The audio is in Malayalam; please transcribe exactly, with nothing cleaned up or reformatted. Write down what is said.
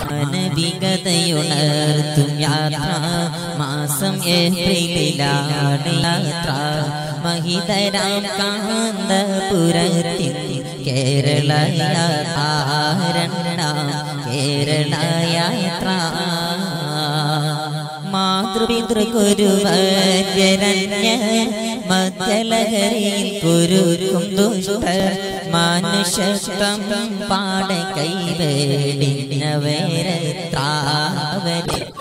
മാനവികതയുണർത്തും യാത്ര മാസം ഏപ്രിലാണ് യാത്ര മഹിതരാം കാന്തപുരത്തിൽ കേരള യാത്രാ കേരള യാത്ര മാതൃപിതൃഗുരുവര്യരണ്യ മധ്യലഹരിയിൽ കുരുക്കും ദുഷ്ട മാനുഷത്വം പാട കൈവേടിനവരെ ത്രാവരെ